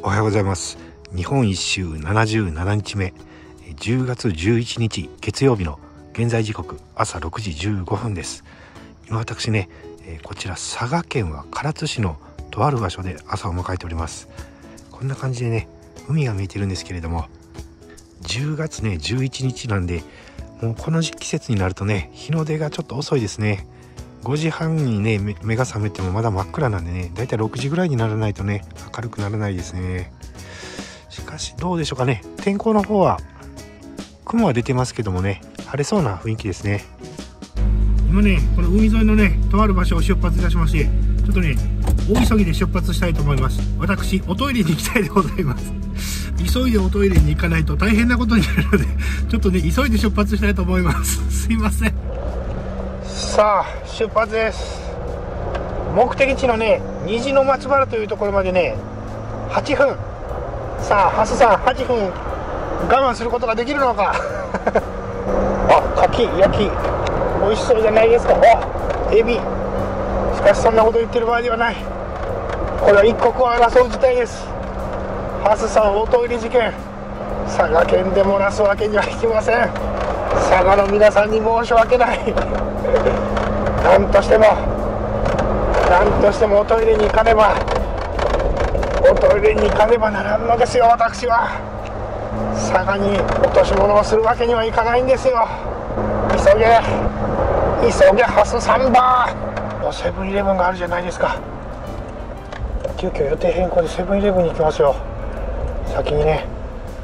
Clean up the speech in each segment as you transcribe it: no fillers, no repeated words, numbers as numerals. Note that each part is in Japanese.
おはようございます。日本一周77日目、10月11日月曜日の現在時刻朝6時15分です。今私ね、こちら佐賀県は唐津市のとある場所で朝を迎えております。こんな感じでね、海が見えてるんですけれども、10月ね11日なんで、もうこの季節になるとね、日の出がちょっと遅いですね。5時半にね目が覚めてもまだ真っ暗なんでね、だいたい6時ぐらいにならないとね明るくならないですね。しかしどうでしょうかね、天候の方は雲は出てますけどもね、晴れそうな雰囲気ですね。今ねこの海沿いのねとある場所を出発いたしまして、ちょっとね大急ぎで出発したいと思います。私おトイレに行きたいでございます。急いでおトイレに行かないと大変なことになるので、ちょっとね急いで出発したいと思います。すいません。さあ出発です。目的地のね虹の松原というところまでね8分。さあハスさん8分我慢することができるのかあ、牡蠣焼き美味しそうじゃないですか。あ、エビ。しかしそんなこと言ってる場合ではない。これは一刻を争う事態です。ハスさんおトイレ事件、佐賀県で漏らすわけにはいきません。佐賀の皆さんに申し訳ないなんとしてもおトイレに行かねばならんのですよ。私は佐賀に落とし物をするわけにはいかないんですよ。急げハスサンバー。セブンイレブンがあるじゃないですか。急遽予定変更でセブンイレブンに行きますよ、先にね。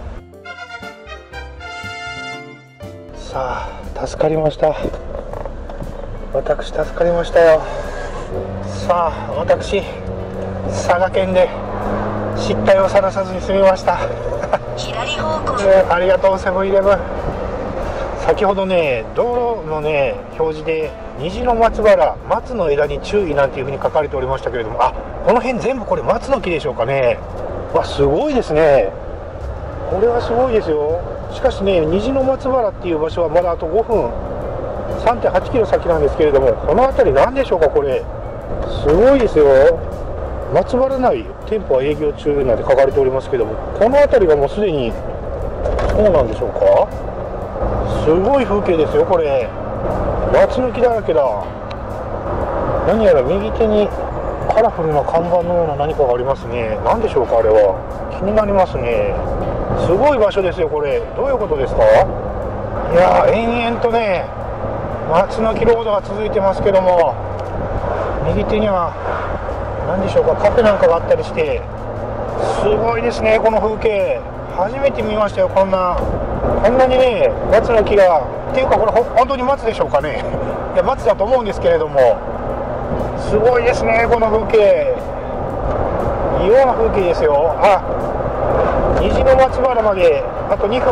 さあ助かりました。私助かりましたよ。さあ私佐賀県で失態を晒さずに済みました左方向、 ありがとうセブンイレブン。先ほどね道路のね表示で虹の松原、松の枝に注意なんていう風に書かれておりましたけれども、あ、この辺全部これ松の木でしょうかね。わ、すごいですね。これはすごいですよ。しかしね虹の松原っていう場所はまだあと5分 3.8 キロ先なんですけれども、この辺り何でしょうか。これすごいですよ。松原内店舗は営業中なんて書かれておりますけども、この辺りがもうすでにそうなんでしょうか。すごい風景ですよこれ。松の木だらけだ。何やら右手にカラフルな看板のような何かがありますね。何でしょうかあれは。気になりますね。すごい場所ですよこれ。どういうことですか。いやー延々とね松の木ロードが続いてますけども、右手には何でしょうかカフェなんかがあったりして、すごいですねこの風景。初めて見ましたよ。こんなにね松の木がっていうか、これ本当に松でしょうかねいや松だと思うんですけれども、すごいですねこの風景。異様な風景ですよ。あ、虹の松原まであと2分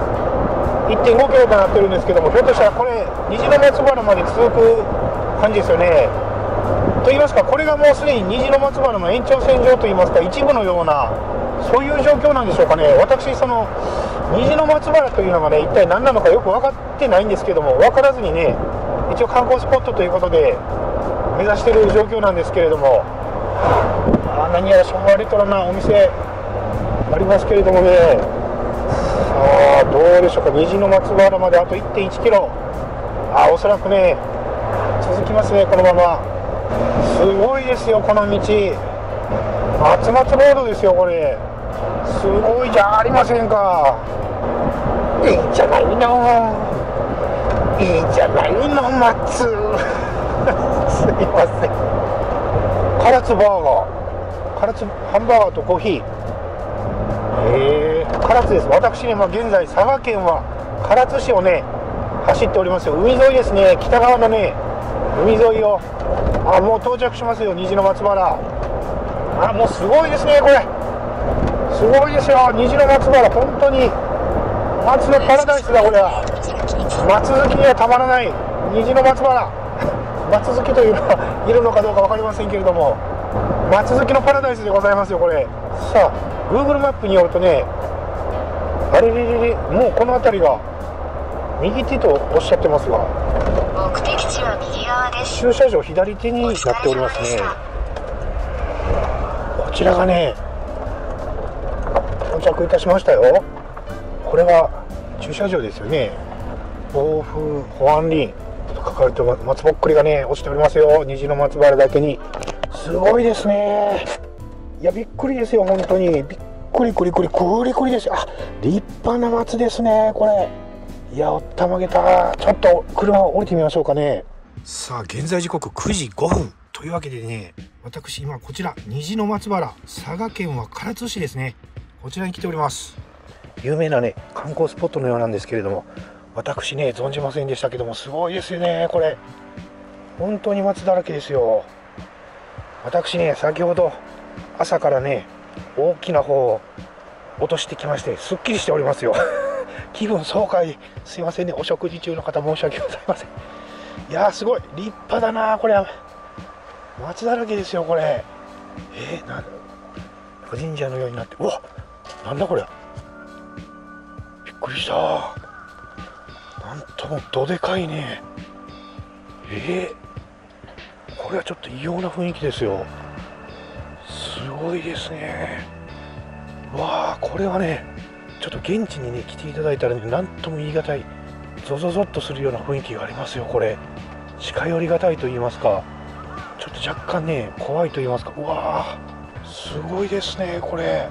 1.5 キロとなってるんですけども、ひょっとしたらこれ虹の松原まで続く感じですよね。と言いますか、これがもうすでに虹の松原の延長線上といいますか一部のようなそういう状況なんでしょうかね。私その虹の松原というのがね一体何なのかよく分かってないんですけども、分からずにね一応観光スポットということで目指している状況なんですけれども、何やら昭和レトロなお店ありますけれどもね。さあどうでしょうか。虹の松原まであと 1.1 キロ。おそらくね続きますねこのまま。すごいですよこの道。松松ロードですよこれ。すごいじゃありませんか。いいんじゃないの松すいません。唐津バーガー、唐津ハンバーガーとコーヒー。唐津です。私ね、現在佐賀県は唐津市をね走っておりますよ。海沿いですね。北側のね海沿いをもう到着しますよ虹の松原。もうすごいですねこれ。すごいですよ虹の松原。本当に松のパラダイスだこれは。松好きにはたまらない虹の松原松好きというのはいるのかどうか分かりませんけれども、松好きのパラダイスでございますよこれ。さあ Google マップによるとね、あれれもうこの辺りが右手とおっしゃってますが、 目的地は右側です。 駐車場左手になっておりますね。こちらがね着いたしましたよ。これは駐車場ですよね。暴風保安林と書かれてます。松ぼっくりがね落ちておりますよ、虹の松原だけに。すごいですね。いやびっくりですよ、本当にびっくりくりくりくりくりですよ。あ、立派な松ですねこれ。いやおったまげた。ちょっと車を降りてみましょうかね。さあ現在時刻9時5分というわけでね、私今こちら虹の松原、佐賀県は唐津市ですね、こちらに来ております。有名なね観光スポットのようなんですけれども、私ね存じませんでしたけども、すごいですよねこれ。本当に松だらけですよ。私ね先ほど朝からね大きな方を落としてきまして、すっきりしておりますよ気分爽快。すいませんね、お食事中の方申し訳ございません。いやーすごい立派だなこれ。松だらけですよこれ。なん神社のようになって、うわなんだこれ、びっくりした。なんともどでかいね。これはちょっと異様な雰囲気ですよ。すごいですね。わあこれはねちょっと現地にね来ていただいたらね、なんとも言い難いゾゾゾッとするような雰囲気がありますよこれ。近寄りがたいと言いますか、ちょっと若干ね怖いと言いますか。うわーすごいですねこれ。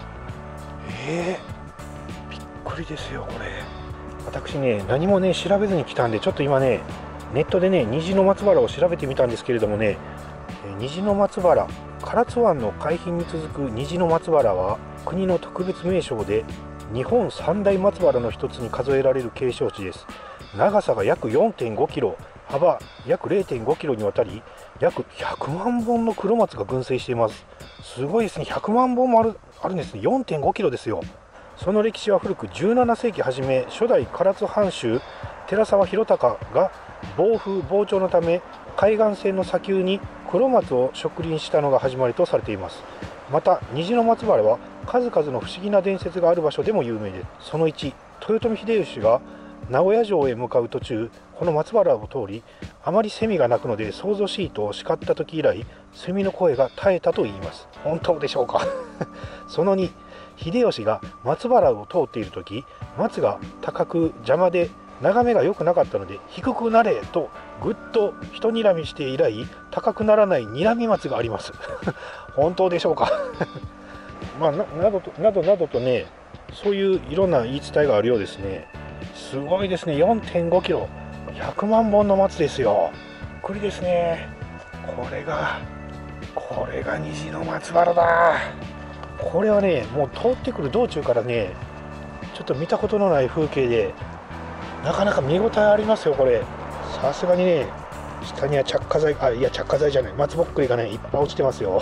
びっくりですよこれ。私ね何もね調べずに来たんで、ちょっと今ねネットでね虹の松原を調べてみたんですけれどもね、虹の松原、唐津湾の海浜に続く虹の松原は国の特別名勝で日本三大松原の一つに数えられる景勝地です。長さが約 4.5 キロ、幅約 0.5 キロにわたり、約100万本の黒松が群生しています。すごいですね、100万本もあるんですね。 4.5 キロですよ。その歴史は古く、17世紀初め、初代唐津藩主寺沢広隆が暴風膨張のため海岸線の砂丘に黒松を植林したのが始まりとされています。また虹の松原は数々の不思議な伝説がある場所でも有名です。その1、豊臣秀吉が名古屋城へ向かう途中、この松原を通り、あまりセミが鳴くので騒々しいと叱った時以来、セミの声が絶えたと言います。本当でしょうかその2、秀吉が松原を通っている時、松が高く邪魔で眺めが良くなかったので、低くなれとぐっと一睨みして以来、高くならない睨み松があります本当でしょうかまあ、などなどとね、そういういろんな言い伝えがあるようですね。すごいですね、 4.5 キロ、100万本の松ですよ。びっくりですね。これが虹の松原だ。これはねもう通ってくる道中からねちょっと見たことのない風景で、なかなか見応えありますよこれ。さすがにね下には着火剤、着火剤じゃない、松ぼっくりがねいっぱい落ちてますよ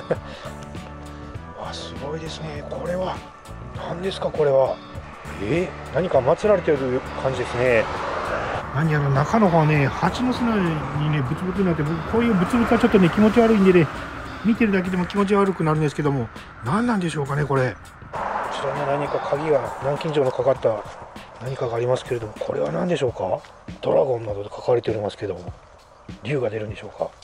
わすごいですね。これは何ですかこれは。何か祀られている感じですね。何やら中の方はね蜂の巣にねブツブツになって、僕こういうブツブツはちょっとね気持ち悪いんでね、見てるだけでも気持ち悪くなるんですけども、何なんでしょうかねこれ。こちらに何か鍵が南京錠のかかった何かがありますけれども、これは何でしょうか。ドラゴンなどで書かれておりますけども、竜が出るんでしょうか。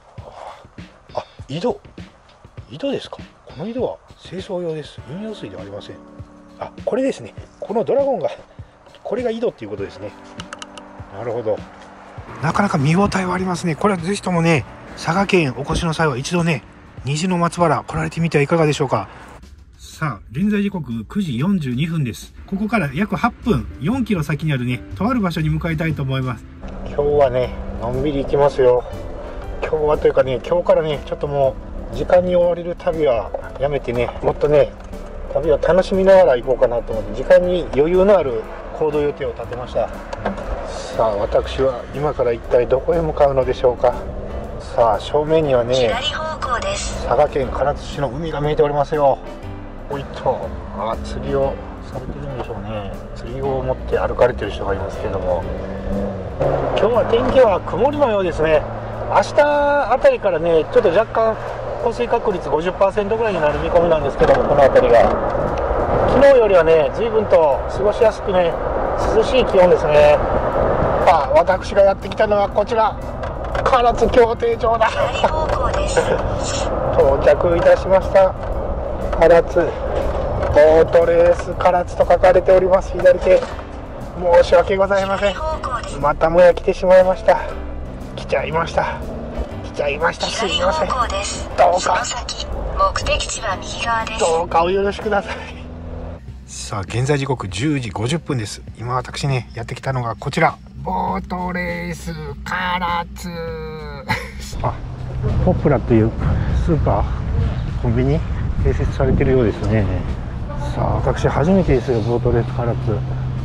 井戸ですか。この井戸は清掃用です。飲用水ではありません。これですね、このドラゴンがこれが井戸っていうことですね。なるほど。なかなか見応えはありますね。これはぜひともね佐賀県お越しの際は一度ね虹の松原来られてみてはいかがでしょうか。さあ現在時刻9時42分です。ここから約8分、4キロ先にあるねとある場所に向かいたいと思います。今日はねのんびり行きますよ。今日はというかね、今日からねちょっともう時間に追われる旅はやめてね、もっとね旅を楽しみながら行こうかなと思って、時間に余裕のある行動予定を立てました。さあ私は今から一体どこへ向かうのでしょうか。さあ正面にはね左方向です。 佐賀県唐津市の海が見えておりますよ。おいと釣りをされてるんでしょうね。釣りを持って歩かれてる人がいますけども、今日は天気は曇りのようですね。明日あたりからねちょっと若干降水確率 50% ぐらいになる見込みなんですけども、この辺りが昨日よりはね随分と過ごしやすくね涼しい気温ですね。私がやってきたのはこちら唐津協定場だ左方向です到着いたしました。唐津ボートレース唐津と書かれております。左手、申し訳ございません。またもや来てしまいました。来ちゃいました。すいません。どうか目的地は右側です。 どうかお許しください。さあ現在時刻10時50分です。今私ねやってきたのがこちら、ボートレース唐津あ、ポプラというスーパーコンビニ併設されているようですね。さあ私初めてですよ、ボートレース唐津。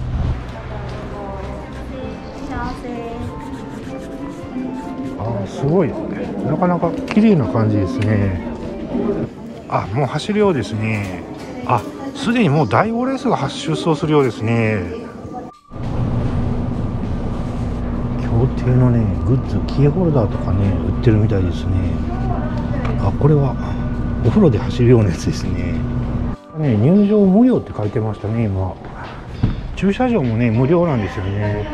すごいですね、なかなか綺麗な感じですね。あ、もう走るようですね。あ、すでにもう第5レースが出走するようですね。競艇のねグッズ、キーホルダーとかね売ってるみたいですね。あ、これはお風呂で走るようなやつですね。入場無料って書いてましたね。今駐車場もね無料なんですよね。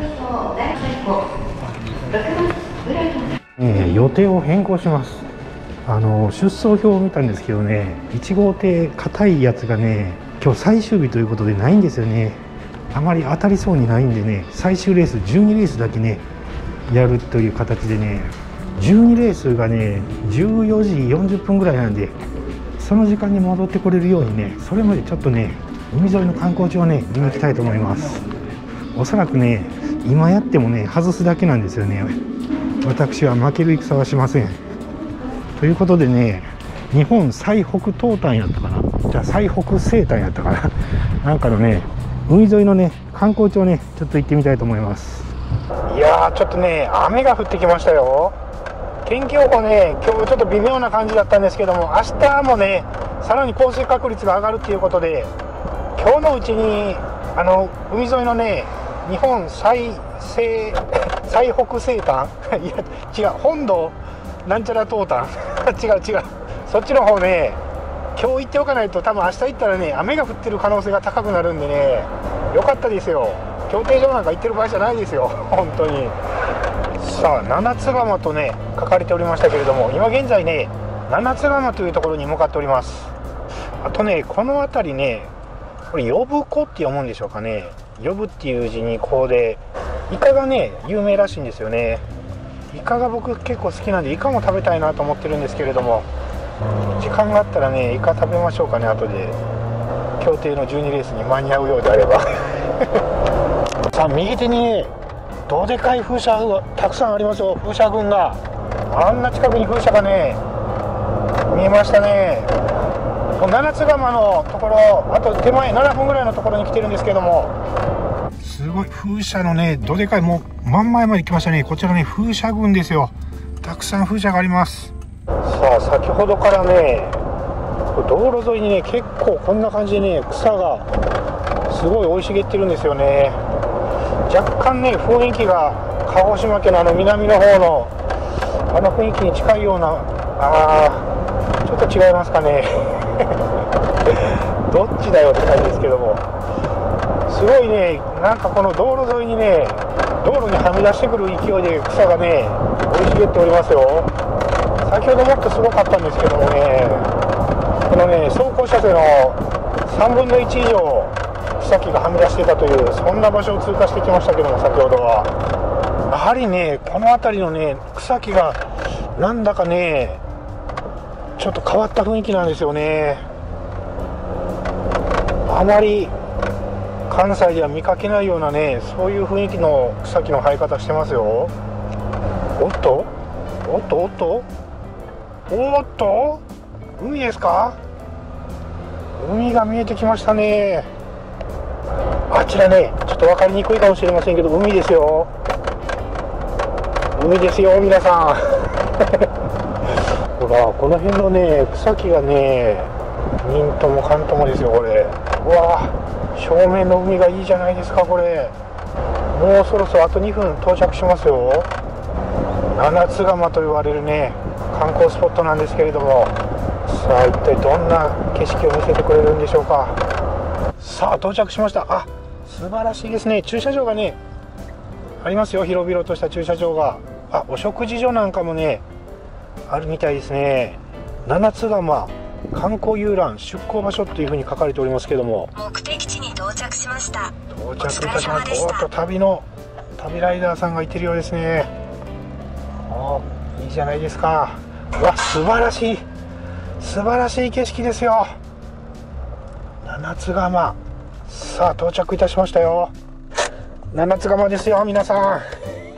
予定を変更します。出走表を見たんですけどね、1号艇硬いやつがね今日最終日ということでないんですよね。あまり当たりそうにないんでね、最終レース12レースだけねやるという形でね、12レースがね14時40分ぐらいなんで、その時間に戻ってこれるようにね、それまでちょっとね海沿いの観光地をね見に行きたいと思います。おそらくね今やってもね外すだけなんですよね。私は負ける戦はしません。ということでね、日本最北東端やったかな、じゃあ最北西端やったかななんかのね海沿いのね観光地をねちょっと行ってみたいと思います。いやーちょっとね雨が降ってきましたよ。天気予報ね今日ちょっと微妙な感じだったんですけども、明日もねさらに降水確率が上がるっていうことで、今日のうちに海沿いのね日本最北西端いや違う、本土なんちゃら東端違うそっちの方ね今日行っておかないと、多分明日行ったらね雨が降ってる可能性が高くなるんでね、よかったですよ。競艇場なんか行ってる場合じゃないですよ本当に。さあ七ツ釜とね書かれておりましたけれども、今現在ね七ツ釜というところに向かっております。あとねこの辺りね、これ呼子って読むんでしょうかね。呼ぶっていう字にこうでイカがね有名らしいんですよね。イカが僕結構好きなんでイカも食べたいなと思ってるんですけれども、時間があったらねイカ食べましょうかね、後で競艇の12レースに間に合うようであればさあ右手にねどでかい風車がたくさんありますよ。風車群があんな近くに風車がね見えましたね。もう七ツ釜のところ、あと手前7分ぐらいのところに来てるんですけども、すごい風車のねどでかい、もう真ん前まで来ましたね。こちらね風車群ですよ。たくさん風車があります。さあ先ほどからね道路沿いにね結構こんな感じでね草がすごい生い茂ってるんですよね。若干ね雰囲気が鹿児島県の南の方の雰囲気に近いような、ちょっと違いますかねどっちだよって感じですけども、すごいねなんかこの道路沿いにね道路にはみ出してくる勢いで草がね生い茂っておりますよ。先ほどもっとすごかったんですけどもね、このね走行車線の3分の1以上草木がはみ出してたという、そんな場所を通過してきましたけども、先ほどはやはりねこの辺りのね草木がなんだかねちょっと変わった雰囲気なんですよね。あまり関西では見かけないようなねそういう雰囲気の草木の生え方してますよ。おっと海ですか。海が見えてきましたね。あちらねちょっと分かりにくいかもしれませんけど海ですよ。海ですよ皆さんほらこの辺のね草木がね忍ともかんともですよこれ。うわ正面の海がいいじゃないですかこれ。もうそろそろあと2分到着しますよ。七ツ釜と言われるね観光スポットなんですけれども、さあ一体どんな景色を見せてくれるんでしょうか。さあ到着しました。あ、素晴らしいですね。駐車場がねありますよ。広々とした駐車場が。お食事所なんかもねあるみたいですね。七ツ釜観光遊覧出港場所というふうに書かれておりますけども、 目的地に到着しました。 到着いたしました。おっと、旅ライダーさんがいてるようですね。いいじゃないですか。うわ、素晴らしい景色ですよ。七ツ釜。さあ到着いたしましたよ。七ツ釜ですよ皆さん。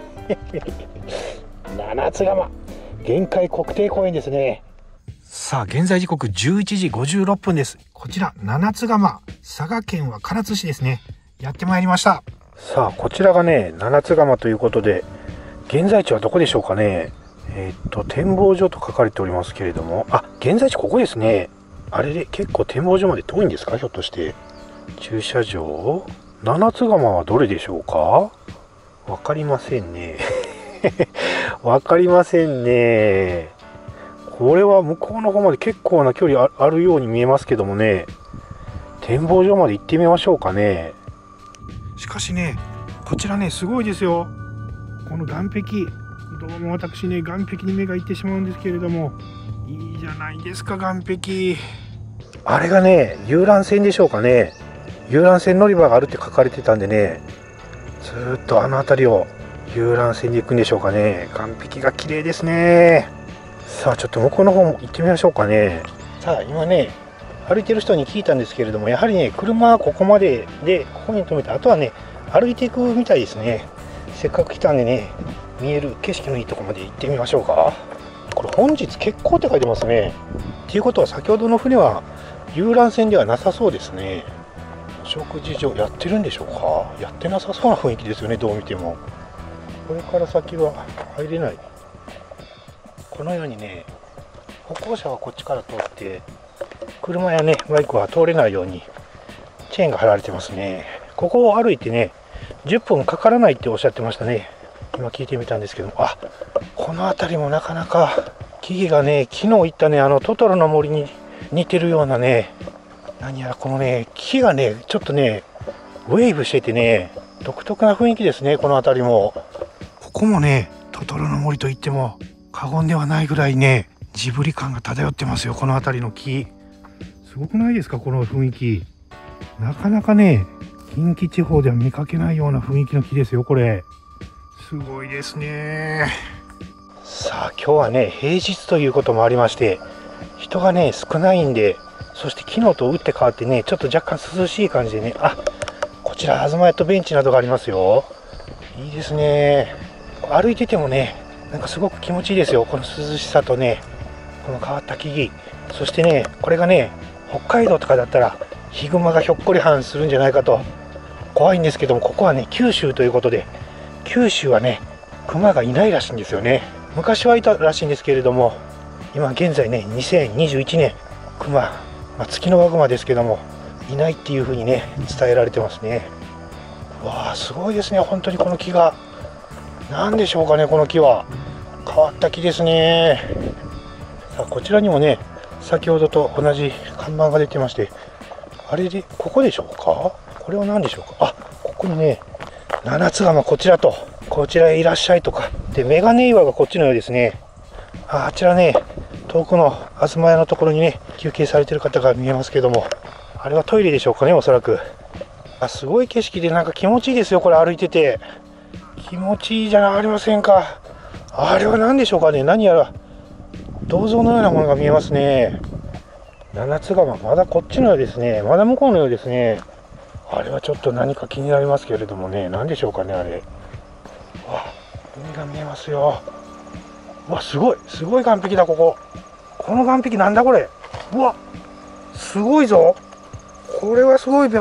七ツ釜玄海国定公園ですね。さあ現在時刻11時56分です。こちら七ツ釜、佐賀県は唐津市ですね。やってまいりました。さあこちらがね七ツ釜ということで、現在地はどこでしょうかね。展望所と書かれておりますけれども、現在地ここですね。あれで結構展望所まで遠いんですか、ひょっとして。駐車場、七ツ釜はどれでしょうか。わかりませんね。わかりませんね。これは向こうの方まで結構な距離あるように見えますけどもね。展望所まで行ってみましょうかね。しかしね、こちらねすごいですよ。この岸壁、どうも私ね岸壁に目がいってしまうんですけれども、いいじゃないですか岸壁。あれがね遊覧船でしょうかね。遊覧船乗り場があるって書かれてたんでね、ずーっとあの辺りを遊覧船で行くんでしょうかね。岸壁が綺麗ですね。さあちょっと向こうの方も行ってみましょうかね。さあ今ね歩いてる人に聞いたんですけれども、やはりね車はここまででここに止めて、あとはね歩いていくみたいですね。せっかく来たんでね、見える景色のいいところまで行ってみましょうか。これ本日欠航って書いてますね。っていうことは先ほどの船は遊覧船ではなさそうですね。お食事所やってるんでしょうか。やってなさそうな雰囲気ですよね、どう見ても。これから先は入れない。このようにね歩行者はこっちから通って、車やねバイクは通れないようにチェーンが張られてますね。ここを歩いてね10分かからないっておっしゃってましたね。今聞いてみたんですけども、この辺りもなかなか木々がね、昨日行ったねトトロの森に似てるようなね、何やらこのね木がねちょっとねウェーブしててね、独特な雰囲気ですね。この辺りも、ここもねトトロの森と言っても過言ではないぐらいねジブリ感が漂ってますよ。この辺りの木すごくないですか、この雰囲気。なかなかね近畿地方では見かけないような雰囲気の木ですよ。これすごいですね。さあ今日はね平日ということもありまして、人がね少ないんで、そして昨日と打って変わってねちょっと若干涼しい感じでね、こちら東屋とベンチなどがありますよ。いいですね。歩いててもねなんかすごく気持ちいいですよ。この涼しさとねこの変わった木々、そしてねこれがね北海道とかだったらヒグマがひょっこりはんするんじゃないかと怖いんですけども、ここはね九州ということで、九州はねクマがいないらしいんですよね。昔はいたらしいんですけれども、今現在ね2021年クマ、月のワグマですけどもいないっていう風にね伝えられてますね。わあすごいですね。本当にこの木が何でしょうかね。この木は変わった木ですね。さあこちらにもね先ほどと同じ看板が出てまして、あれでここでしょうか。これは何でしょうか。ここにね七ツ釜こちらと、こちらへいらっしゃいとかで、メガネ岩がこっちのようですね。あちらね遠くの東屋のところにね休憩されてる方が見えますけども、あれはトイレでしょうかね、おそらく。すごい景色でなんか気持ちいいですよ。これ歩いてて気持ちいいじゃありませんか。あれは何でしょうかね。何やら銅像のようなものが見えますね。七ツ釜まだこっちのようですね。まだ向こうのようですね。あれはちょっと何か気になりますけれどもね、何でしょうかね。あれ海が見えますよ。すごい岸壁だ。この岸壁なんだこれ。すごいぞ。これはすごい。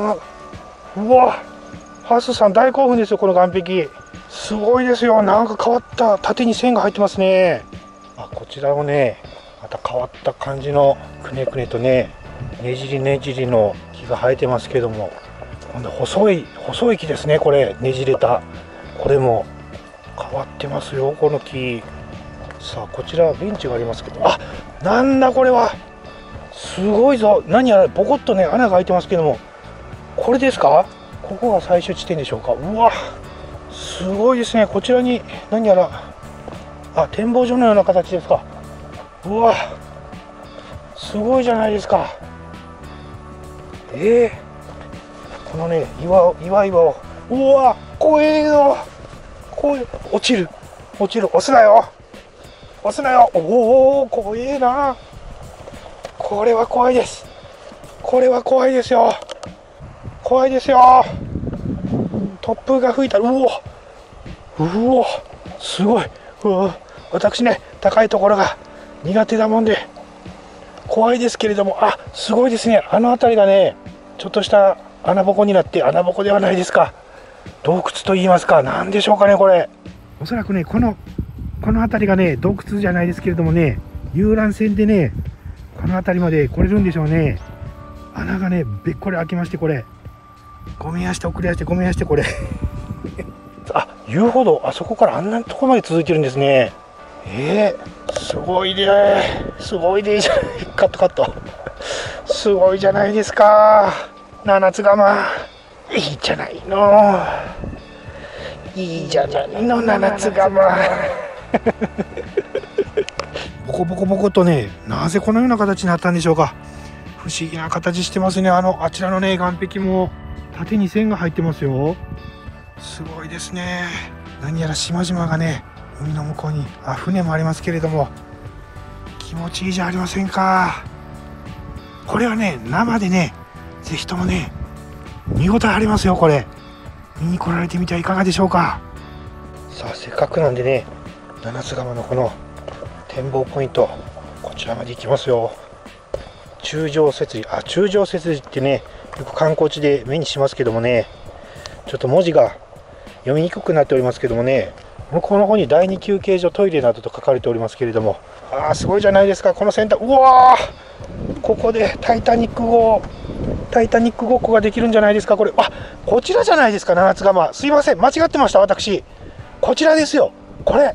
ハスさん大興奮ですよ。この岸壁すごいですよ。なんか変わった縦に線が入ってますね。こちらをねまた変わった感じのくねくねとねねじりの木が生えてますけども、今度細い木ですね。これねじれた、これも変わってますよこの木。さあこちらベンチがありますけど、なんだこれは。すごいぞ。何やらボコッとね穴が開いてますけども、これですか。ここが最終地点でしょうか。すごいですね。こちらに何やら展望所のような形ですか。 すごいじゃないですか。このね岩を、うわ怖えよ、怖え、落ちる、押すなよ、おお怖えな。これは怖いです、怖いですよ、突風が吹いたら、うおすごい、私ね高いところが苦手だもんで怖いですけれども、すごいですね。あの辺りがねちょっとした穴ぼこになって、穴ぼこではないですか、洞窟と言いますか、なんでしょうかね、これおそらくねこの辺りがね洞窟じゃないですけれどもね、遊覧船でねこの辺りまで来れるんでしょうね。穴がねべっこり開きまして、これごめんやしてこれ遊歩道、あそこからあんなとこまで続いてるんですね。すごいでじゃない、カットすごいじゃないですか、七つ釜、いいじゃないの七つ釜ボコとね、なぜこのような形になったんでしょうか。不思議な形してますね。あちらのね岸壁も縦に線が入ってますよ。すごいですね。何やら島々がね海の向こうに船もありますけれども、気持ちいいじゃありませんか。これはね生でねぜひともね見応えありますよ。これ見に来られてみてはいかがでしょうか。さあせっかくなんでね、七つ釜のこの展望ポイント、こちらまで行きますよ。中上節寺ってねよく観光地で目にしますけどもね、ちょっと文字が読みにくくなっておりますけどもね、向こうの方に第2休憩所トイレなどと書かれておりますけれども、すごいじゃないですか、この先端、うわー、ここでタイタニック号ごっこができるんじゃないですか。これこちらじゃないですか、七つ釜。すいません、間違ってました、私。こちらですよ、これ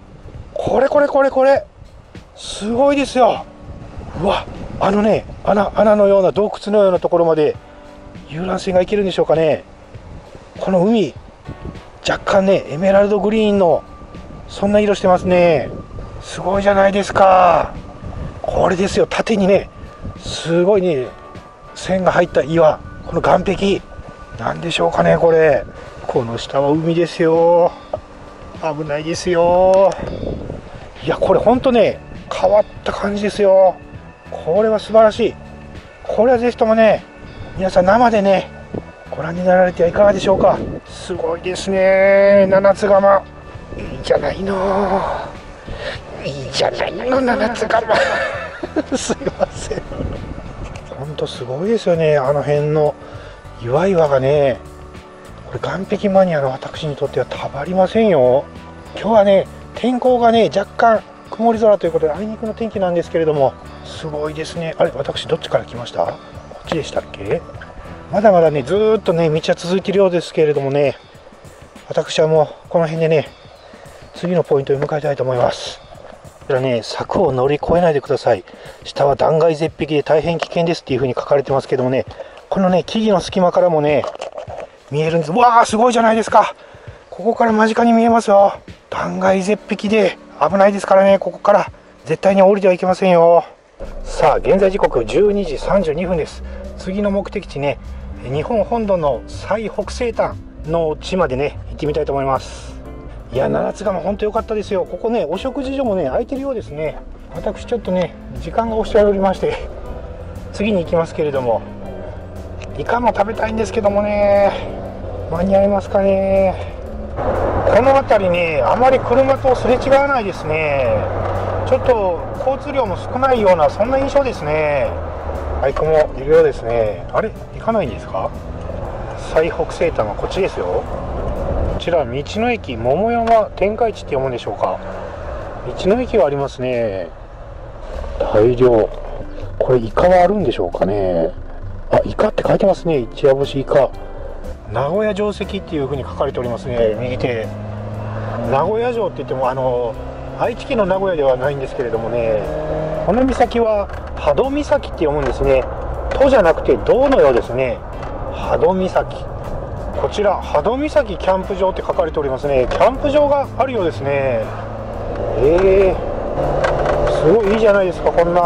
すごいですよ。ね穴のような洞窟のようなところまで遊覧船が行けるんでしょうかね。この海若干ねエメラルドグリーンのそんな色してますね。すごいじゃないですか。これですよ、縦にねすごいね線が入った岩、この岸壁なんでしょうかね。この下は海ですよ。危ないですよ。いやこれほんとね変わった感じですよ。これは素晴らしい。これはぜひともね皆さん生でねご覧になられてはいかがでしょうか。すごいですね、七つ釜。いいじゃないの七つ釜すいません、ほんとすごいですよね。あの辺の岩がね、これ岸壁マニアの私にとってはたまりませんよ。今日はね天候がね若干曇り空ということであいにくの天気なんですけれども、すごいですね。私どっちから来ました？こっちでしたっけ？まだまだねずーっとね道は続いているようですけれどもね、私はもうこの辺でね次のポイントに向かいたいと思います。こちらね、柵を乗り越えないでください、下は断崖絶壁で大変危険ですっていう風に書かれてますけどもね、このね木々の隙間からもね見えるんです。わー、すごいじゃないですか。ここから間近に見えますよ。断崖絶壁で危ないですからね、ここから絶対に降りてはいけませんよ。さあ現在時刻12時32分です。次の目的地ね、日本本土の最北西端の地までね行ってみたいと思います。いや七つ釜本当良かったですよ。ここねお食事所もね空いてるようですね。私ちょっとね時間が押しておりまして次に行きますけれども、イカも食べたいんですけどもね、間に合いますかね。この辺りねあまり車とすれ違わないですね。ちょっと交通量も少ないようなそんな印象ですね。バイクもいるようですね。あれ行かないんですか。最北西端はこっちですよ。こちら道の駅桃山天下市って読むんでしょうか。道の駅がありますね、大量。これイカはあるんでしょうかね。イカって書いてますね。一夜干しイカ、名古屋城跡っていう風に書かれておりますね。右手名古屋城って言っても愛知県の名古屋ではないんですけれどもね、この岬は波戸岬って読むんですね。都じゃなくて道のようですね。波戸岬、こちら波戸岬キャンプ場って書かれておりますね。キャンプ場があるようですね。すごいいいじゃないですか。こんな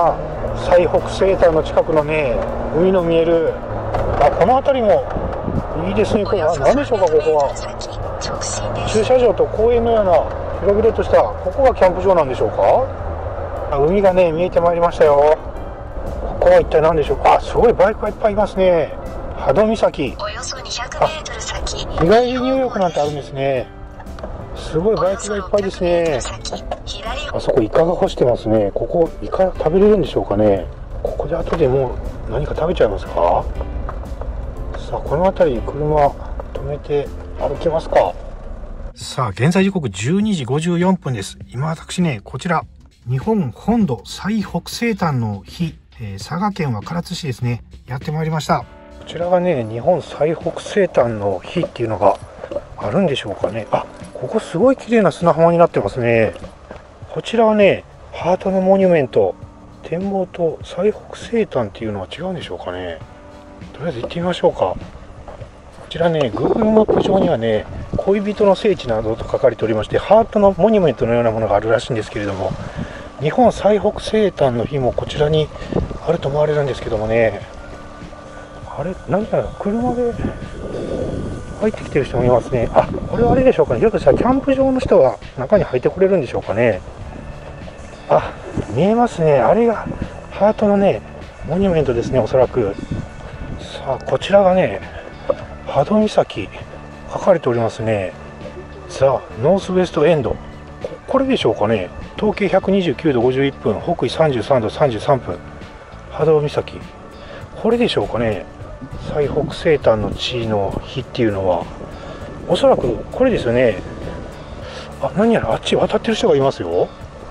最北西端の近くのね、海の見える、この辺りもいいですね。これ何でしょうか。ここは駐車場と公園のような広々とした、ここがキャンプ場なんでしょうか。海がね見えてまいりましたよ。ここは一体何でしょうか。すごいバイクがいっぱいいますね。波戸岬、 およそ200メートル先、 日帰り入浴なんてあるんですね。すごいバイクがいっぱいですね。あそこイカが干してますね。ここイカ食べれるんでしょうかね。ここで後でもう何か食べちゃいますか。さあこの辺りに車止めて歩きますか。さあ現在時刻12時54分です。今私ね、こちら日本本土最北西端の日、佐賀県は唐津市ですね、やってまいりました。こちらがね、日本最北西端の日っていうのがあるんでしょうかね。ここすごい綺麗な砂浜になってますね。こちらはね、ハートのモニュメント、展望と最北西端っていうのは違うんでしょうかね。とりあえず行ってみましょうか。こちらね、Google マップ上にはね、恋人の聖地などと書かれておりまして、ハートのモニュメントのようなものがあるらしいんですけれども、日本最北西端の日もこちらにあると思われるんですけどもね、あれ、何やら車で入ってきてる人もいますね。これはあれでしょうかね。ひょっとしたらキャンプ場の人は中に入ってくれるんでしょうかね。見えますね。あれがハートのね、モニュメントですね、おそらく。さあ、こちらがね、波戸岬、書かれておりますね。ザ・ノースウェストエンド。これでしょうかね。東経129度51分、北緯33度33分、波戸岬。これでしょうかね。最北西端の地の日っていうのはおそらくこれですよね。何やらあっち渡ってる人がいますよ。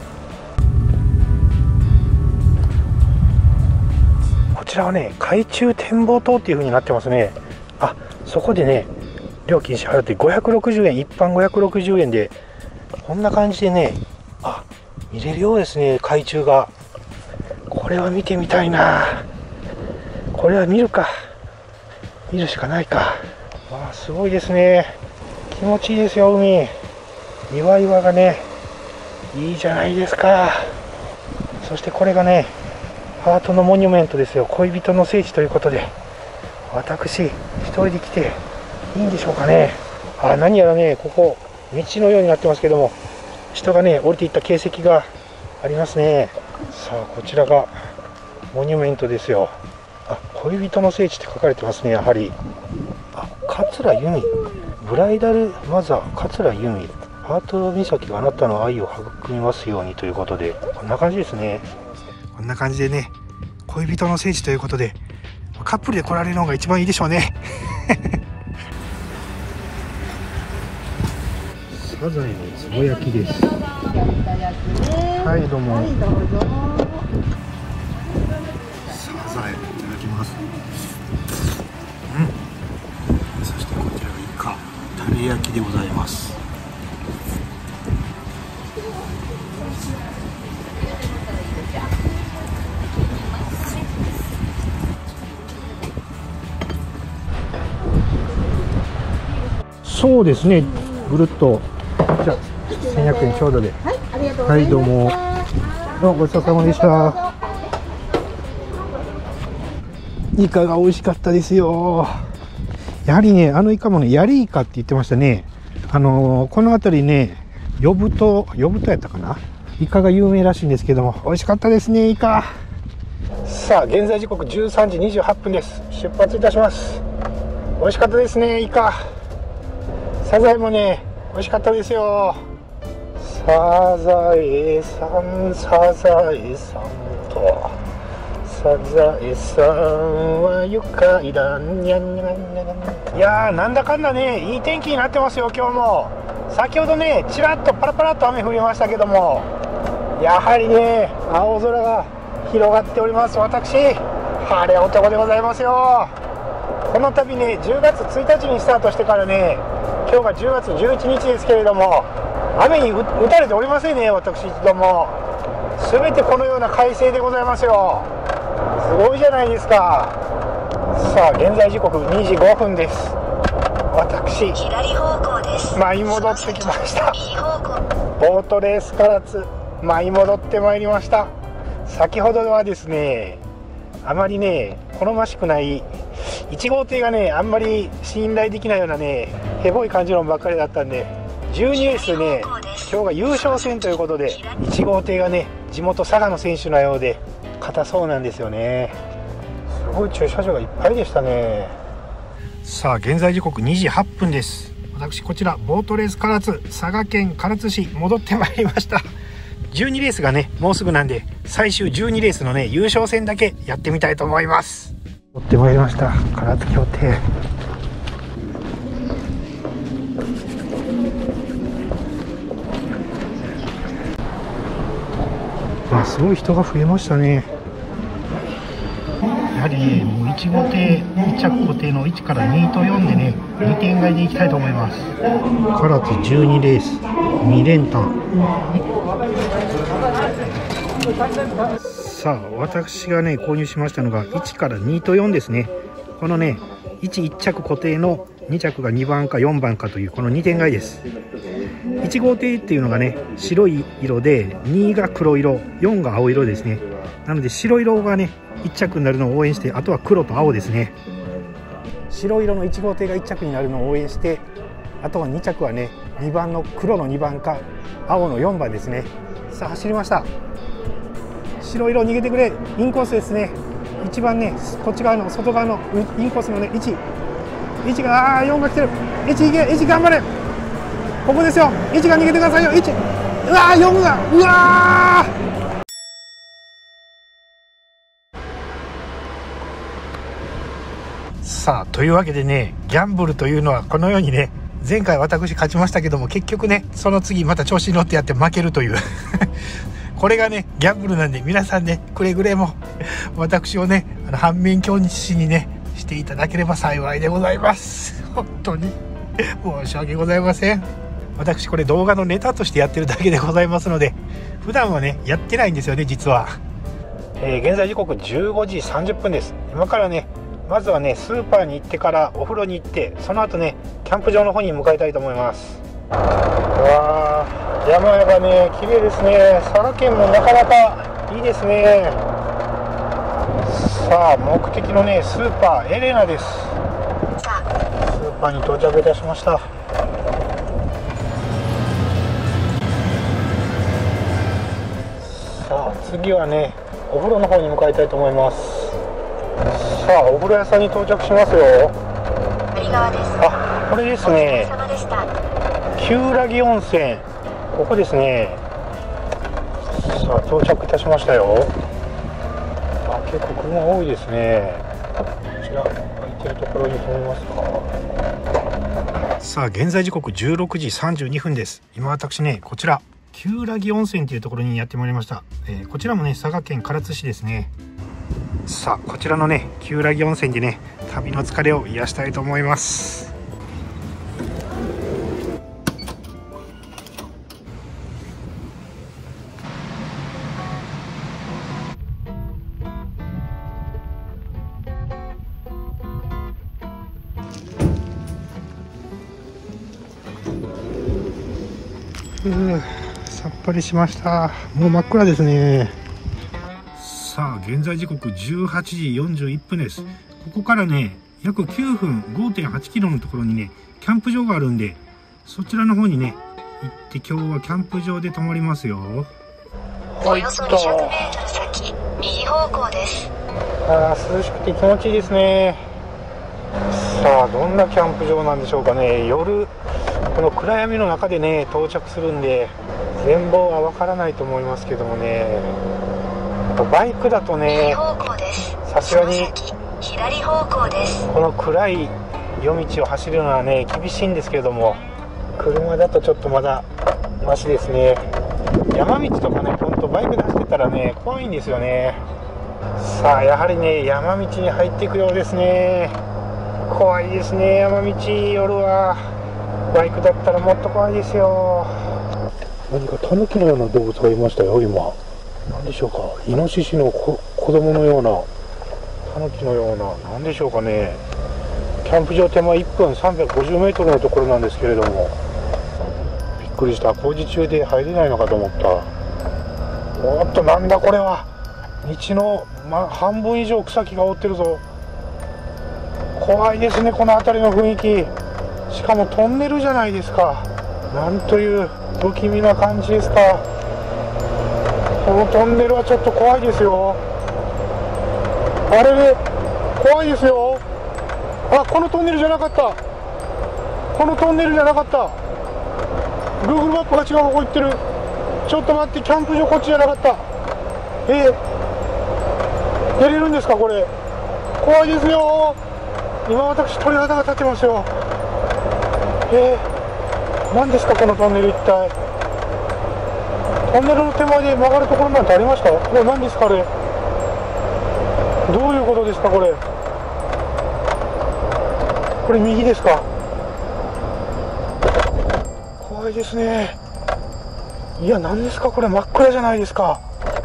こちらはね、海中展望塔っていう風になってますね。そこでね、料金支払って560円、一般560円でこんな感じでね、見れるようですね、海中が。これは見てみたいな。これは見るか、見るしかないか。すごいですね。気持ちいいですよ、海。岩々がね、いいじゃないですか。そしてこれがね、ハートのモニュメントですよ。恋人の聖地ということで、私一人で来ていいんでしょうかね。何やらね、ここ道のようになってますけども、人がね降りていった形跡がありますね。さあこちらがモニュメントですよ。恋人の聖地って書かれてますね。やはり桂由美、ブライダルマザー桂由美、ハート岬があなたの愛を育みますようにということで、こんな感じですね。こんな感じでね、恋人の聖地ということでカップルで来られるのが一番いいでしょうね。サザエのつぼ焼きです。はい、どうも。はい、どうぞ。サザエいただきます。そしてこちらがイカタレ焼きでございます。そうですね、ぐるっと。じゃあ1100円ちょうどで。はい、ありがとうございます。はい、どうも。ごちそうさまでした。イカが美味しかったですよ。やはりね、イカもね、ヤリイカって言ってましたね。この辺りね、呼ぶやったかな、イカが有名らしいんですけども、美味しかったですね、イカ。さあ現在時刻13時28分です。出発いたします。美味しかったですね、イカ。サザエもね、美味しかったですよ。サザエさん、サザエさんと、サザエさんは愉快だにゃんにゃんにゃん。いやー、なんだかんだね、いい天気になってますよ、今日も。先ほどね、ちらっとパラパラっと雨降りましたけども、やはりね、青空が広がっております。私、晴れ男でございますよ。この度ね、10月1日にスタートしてからね、今日が10月11日ですけれども、雨に打たれておりませんね、私一度も。全てこのような快晴でございますよ。すごいじゃないですか。さあ現在時刻2時5分です。私左方向です。 舞い戻ってきました。ボートレース唐津舞い戻ってまいりました。 先ほどはですね、あまりね好ましくない1号艇がね、あんまり信頼できないようなねヘボい感じのばっかりだったんで、12レースね今日が優勝戦ということで、1号艇がね地元佐賀の選手のようで硬そうなんですよね。すごい駐車場がいっぱいでしたね。さあ現在時刻2時8分です。私こちらボートレース唐津、佐賀県唐津市戻ってまいりました。12レースがねもうすぐなんで、最終12レースのね優勝戦だけやってみたいと思います。戻ってまいりました唐津協定。すごい人が増えましたね。やはりねもう1号艇1着固定の1から2と4でね2点買いでいきたいと思います。唐津12レース2連単。さあ私がね購入しましたのが1から2と4ですね。このね1着固定の2着が2番か4番かというこの2点買いです。1号艇っていうのがね白い色で、2が黒色、4が青色ですね。なので白色がね1着になるのを応援して、あとは黒と青ですね。白色の1号艇が1着になるのを応援して、あとは2着はね2番の黒の2番か青の4番ですね。さあ走りました。白色逃げてくれ。インコースですね。一番ねこっち側の外側のインコースのね1が4が来てる。1いけ、1頑張れ。ここですよ。1が逃げてくださいよ。1、うわー4が、うわー。さあというわけでね、ギャンブルというのはこのようにね、前回私勝ちましたけども、結局ねその次また調子に乗ってやって負けるというこれがねギャンブルなんで、皆さんねくれぐれも私をね反面教師にねしていただければ幸いでございます。本当に申し訳ございません。私これ動画のネタとしてやってるだけでございますので、普段はねやってないんですよね実は。現在時刻15時30分です。今からねまずはねスーパーに行ってからお風呂に行って、その後ねキャンプ場の方に向かいたいと思います。うわー、山々がね綺麗ですね。佐賀県もなかなかいいですね。さあ目的のねスーパーエレナです。スーパーに到着いたしました。さあ次はねお風呂の方に向かいたいと思います。さあお風呂屋さんに到着しますよ。あ、これですね、旧良木温泉、ここですね。さあ到着いたしましたよ。あ、結構車多いですね。こちら空いてるところに止めますか。さあ現在時刻16時32分です。今私ねこちら旧良木温泉というところにやってまいりました。こちらもね佐賀県唐津市ですね。さあこちらのね旧良木温泉でね旅の疲れを癒したいと思います。さっぱりしました。もう真っ暗ですね。さあ現在時刻18時41分です。ここからね約9分 5.8 キロのところにねキャンプ場があるんで、そちらの方にね行って今日はキャンプ場で泊まりますよ。 およそ200メートル先右方向です。 涼しくて気持ちいいですね。さあどんなキャンプ場なんでしょうかね。夜この暗闇の中でね到着するんで全貌はわからないと思いますけどもね、バイクだとねさすがに左方向です。 この暗い夜道を走るのはね厳しいんですけれども、車だとちょっとまだマシですね。山道とかねほんとバイクで走ってたらね怖いんですよね。さあやはりね山道に入っていくようですね。怖いですね山道。夜はバイクだったらもっと怖いですよ。何かタヌキのような動物がいましたよ今。何でしょうか。イノシシの子供のような、タヌキのような、何でしょうかね。キャンプ場手前1分350メートルのところなんですけれども、びっくりした。工事中で入れないのかと思った。おっとなんだこれは。 道の、半分以上草木が覆ってるぞ。怖いですね、この辺りの雰囲気。しかもトンネルじゃないですか。なんという不気味な感じですか。このトンネルはちょっと怖いですよ。あれれ、怖いですよ。あ、このトンネルじゃなかった。このトンネルじゃなかった。 Google マップが違う方向行ってる。ちょっと待って、キャンプ場こっちじゃなかった。出れるんですかこれ。怖いですよ。今私鳥肌が立ってますよ。何ですかこのトンネル一体。トンネルの手前で曲がるところなんてありました？これ何ですかあれ。どういうことですかこれ。これ右ですか。怖いですね。いや何ですかこれ、真っ暗じゃないですか。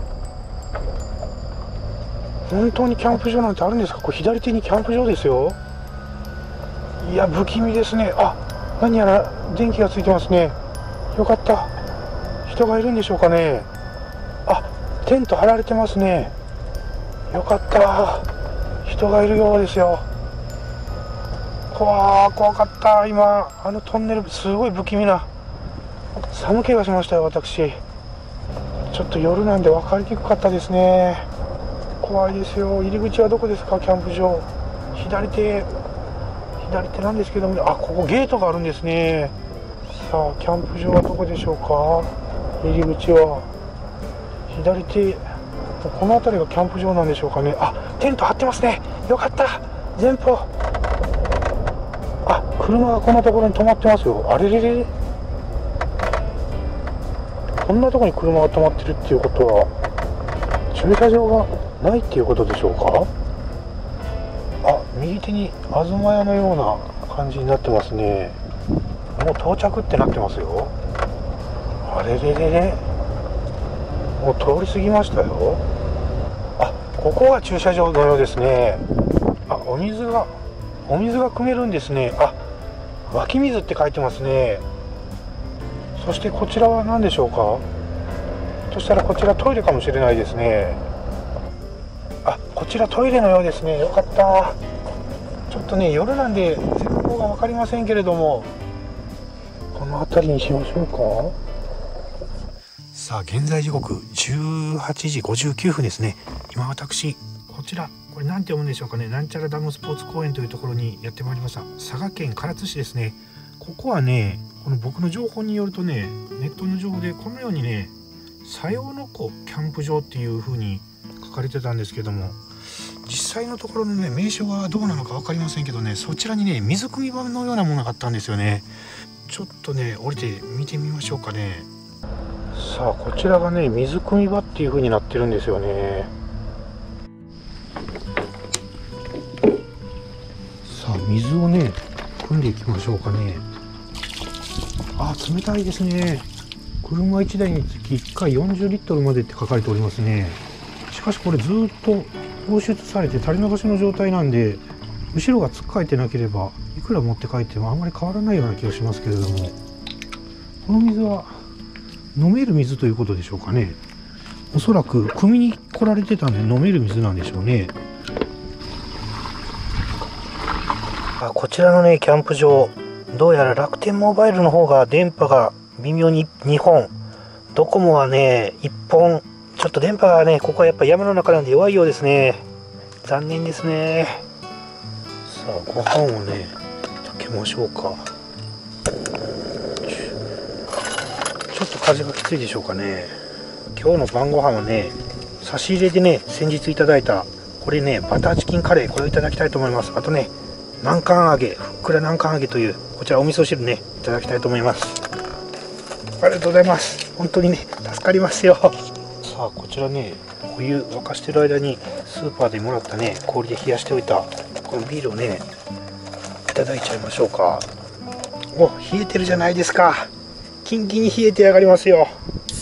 本当にキャンプ場なんてあるんですか。これ左手にキャンプ場ですよ。いや不気味ですね。あ、何やら電気がついてますね。よかった。人がいるんでしょうかね。あ、テント張られてますね。よかった。人がいるようですよ。怖かった。今あのトンネルすごい不気味な、寒気がしましたよ私。ちょっと夜なんで分かりにくかったですね。怖いですよ。入り口はどこですかキャンプ場。左手なんですけども、あ、ここゲートがあるんですね。さあキャンプ場はどこでしょうか。入り口は左手。この辺りがキャンプ場なんでしょうかね。あ、テント張ってますね。よかった。前方。あ、車がこんなところに止まってますよ。あれれれ、こんなところに車が止まってるっていうことは駐車場がないっていうことでしょうか。あ、右手に東屋のような感じになってますね。もう到着ってなってますよ。あれれれれ、もう通り過ぎましたよ。あ、ここが駐車場のようですね。あ、お水が汲めるんですね。あ、湧き水って書いてますね。そしてこちらは何でしょうか。そしたらこちらトイレかもしれないですね。あ、こちらトイレのようですね。よかった。ちょっとね夜なんで前方が分かりませんけれども、この辺りにしましょうか。さあ現在時刻18時59分ですね。今私こちら、これ何て読むんでしょうかね。なんちゃらダムスポーツ公園というところにやってまいりました。佐賀県唐津市ですね。ここはね、この僕の情報によるとね、ネットの情報でこのようにね、佐用の湖キャンプ場っていう風に書かれてたんですけども、実際のところのね名称はどうなのか分かりませんけどね、そちらにね水汲み場のようなものがあったんですよね。ちょっとね降りて見てみましょうかね。さあこちらがね水汲み場っていう風になってるんですよね。さあ水をね汲んでいきましょうかね。あ、冷たいですね。車1台につき1回40リットルまでって書かれておりますね。しかしこれずっと放出されて垂れ流しの状態なんで、後ろがつっかえてなければいくら持って帰ってもあんまり変わらないような気がしますけれども、この水は飲める水ということでしょうかね。おそらく汲みに来られてたんで飲める水なんでしょうね。こちらのねキャンプ場、どうやら楽天モバイルの方が電波が微妙に2本、ドコモはね1本、ちょっと電波がねここはやっぱ山の中なんで弱いようですね。残念ですね。さあご飯をね炊けましょうか。ちょっと風がきついでしょうかね。今日の晩ご飯はね差し入れでね先日いただいたこれねバターチキンカレー、これをいただきたいと思います。あとね南関揚げ、ふっくら南関揚げというこちらお味噌汁ねいただきたいと思います。ありがとうございます。本当にね助かりますよ。さあこちらねお湯沸かしてる間にスーパーでもらったね氷で冷やしておいたこのビールをねいただいちゃいましょうか。お、冷えてるじゃないですか。キンキンに冷えてやがりますよ。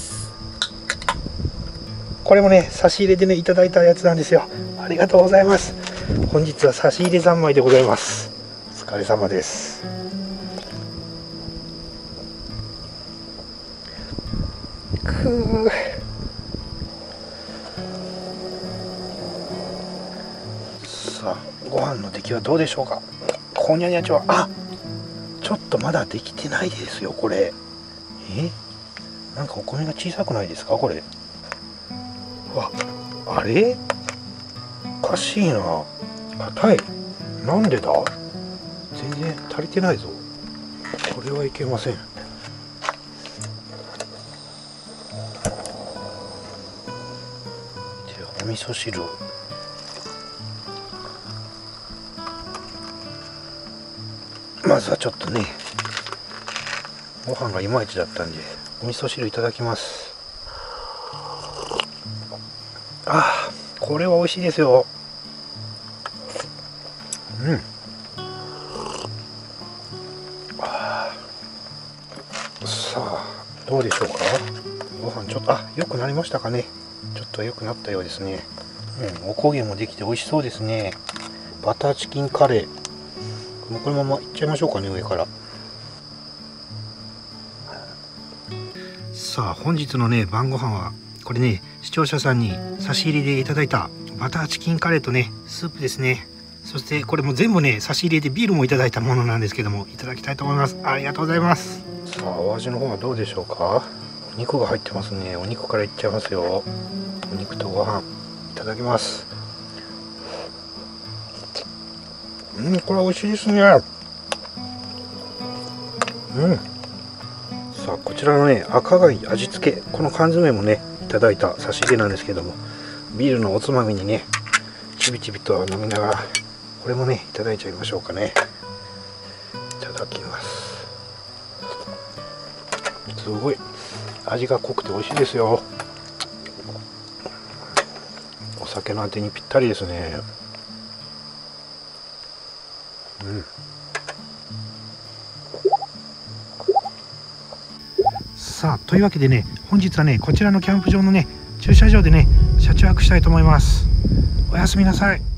これもね差し入れでねいただいたやつなんですよ。ありがとうございます。本日は差し入れ三昧でございます。お疲れ様です。 ご飯の出来はどうでしょうか。こんにゃにゃちは、あ、ちょっとまだできてないですよこれ。なんかお米が小さくないですかこれ。わ、あれおかしいな。硬い。なんでだ。全然足りてないぞ。これはいけません。ではお味噌汁を。まずはちょっとね、ご飯がいまいちだったんでお味噌汁いただきます。あー、これは美味しいですよ。さあどうでしょうか。ご飯ちょっと良くなりましたかね。ちょっと良くなったようですね。おこげもできて美味しそうですね。バターチキンカレー、もうこのままいっちゃいましょうかね、上から。さあ本日のね晩ご飯はこれね、視聴者さんに差し入れでいただいたバターチキンカレーとねスープですね。そしてこれも全部ね差し入れでビールもいただいたものなんですけども、いただきたいと思います。ありがとうございます。さあお味の方はどうでしょうか。お肉が入ってますね。お肉からいっちゃいますよ。お肉とご飯いただきます。これ美味しいですね。さあこちらのね赤貝味付け、この缶詰もねいただいた差し入れなんですけども、ビールのおつまみにねちびちびと飲みながらこれもねいただいちゃいましょうかね。いただきます。すごい味が濃くて美味しいですよ。お酒のあてにぴったりですね。さあというわけでね、本日はねこちらのキャンプ場のね駐車場でね車中泊したいと思います。おやすみなさい。